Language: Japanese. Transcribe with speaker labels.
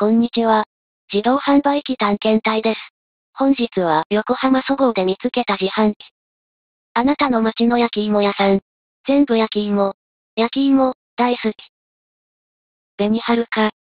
Speaker 1: こんにちは。自動販売機探検隊です。本日は横浜そごうで見つけた自販機。あなたの街の焼き芋屋さん。全部焼き芋。焼き芋、大好き。紅はるか。